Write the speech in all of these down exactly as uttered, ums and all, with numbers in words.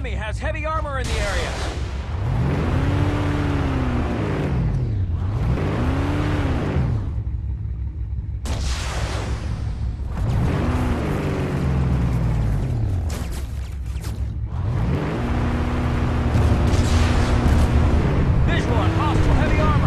enemy has heavy armor in the area. Visual on hostile heavy armor.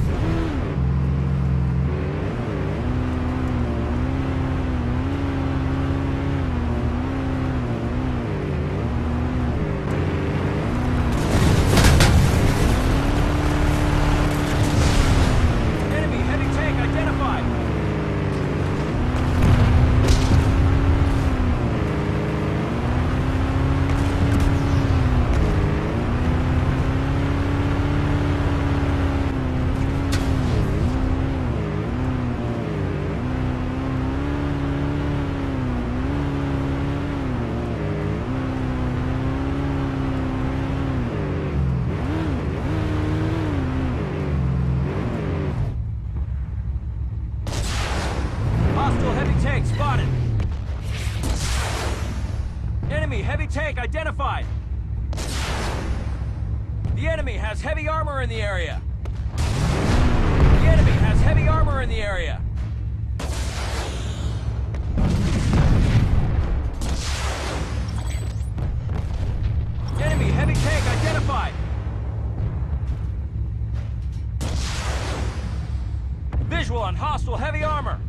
Hostile heavy tank spotted. Enemy heavy tank identified. The enemy has heavy armor in the area. The enemy has heavy armor in the area. Enemy heavy tank identified. Visual on hostile heavy armor.